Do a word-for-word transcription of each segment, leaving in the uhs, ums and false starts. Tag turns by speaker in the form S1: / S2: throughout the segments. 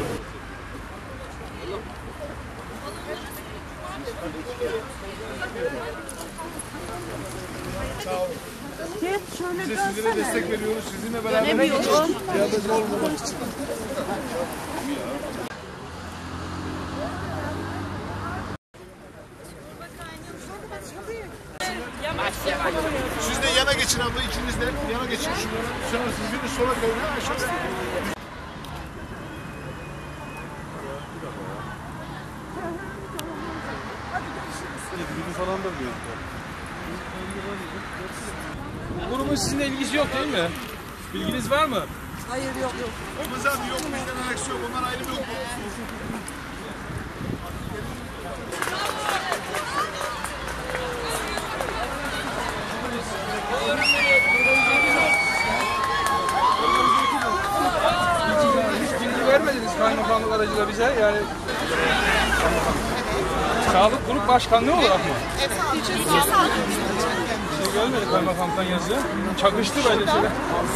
S1: Biz de sizlere destek veriyoruz. Sizinle beraber yardımcı olmamak için. Siz de yana geçin abla, ikiniz de yana geçin şunlara. Sonra siz bir de sola kayın aşağıya. Biri falan da diyor.
S2: Grubun sizinle ilgisi yok değil mi? Bilginiz var mı?
S3: Hayır, yok yok.
S1: Olmaz abi, yok bizden alakası yok. Onlar ayrı bir okul.
S2: Hiç bilgi vermediniz kaymakamlık aracıyla bize yani. Sağlık Grup Başkanlığı olarak mı?
S3: Evet, sağlık.
S2: Şey görmedik kaymakamlıktan yazıyor. Çakıştı böyle şeyler.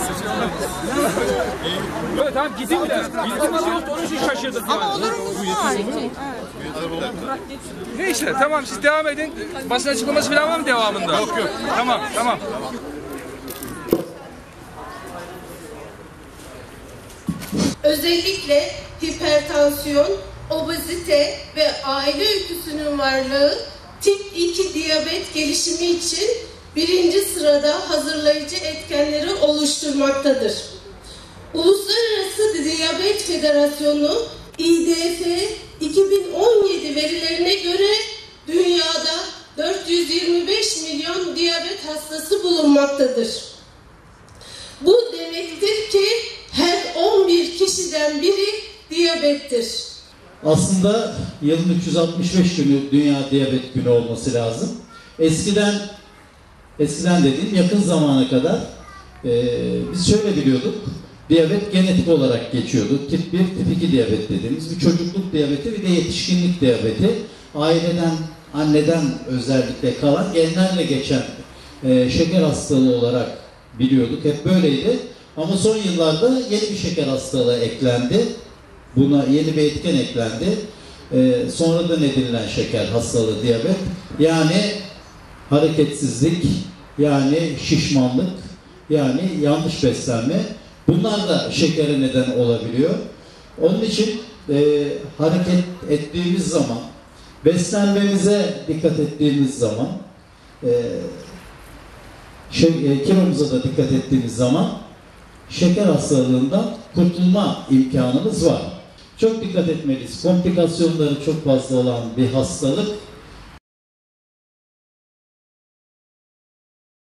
S2: Evet tamam gidin bile. Bilgimiz yoktu onun için şaşırdık. Yani.
S3: Ama olur mu? Evet.
S2: Neyse tamam siz devam edin. Basın açıklaması falan var mı devamında? Yok yok. Tamam tamam.
S4: Özellikle hipertansiyon, obezite ve aile öyküsünün varlığı tip iki diyabet gelişimi için birinci sırada hazırlayıcı etkenleri oluşturmaktadır. Uluslararası Diyabet Federasyonu İ D F iki bin on yedi verilerine göre dünyada dört yüz yirmi beş milyon diyabet hastası bulunmaktadır. Bu demektir ki her on bir kişiden biri diyabettir.
S5: Aslında yılın üç yüz altmış beş günü Dünya Diyabet Günü olması lazım. Eskiden, eskiden dediğim yakın zamana kadar e, biz şöyle biliyorduk. Diyabet genetik olarak geçiyordu. Tip bir, tip iki diyabet dediğimiz bir çocukluk diyabeti, bir de yetişkinlik diyabeti. Aileden, anneden özellikle kalan genlerle geçen e, şeker hastalığı olarak biliyorduk. Hep böyleydi. Ama son yıllarda yeni bir şeker hastalığı eklendi. Buna yeni bir etken eklendi. Ee, sonradan edinilen şeker hastalığı diyabet. Yani hareketsizlik, yani şişmanlık, yani yanlış beslenme. Bunlar da şekere neden olabiliyor. Onun için e, hareket ettiğimiz zaman, beslenmemize dikkat ettiğimiz zaman, e, şey, e, kilomuza da dikkat ettiğimiz zaman şeker hastalığından kurtulma imkanımız var. Çok dikkat etmeliyiz. Komplikasyonları çok fazla olan bir hastalık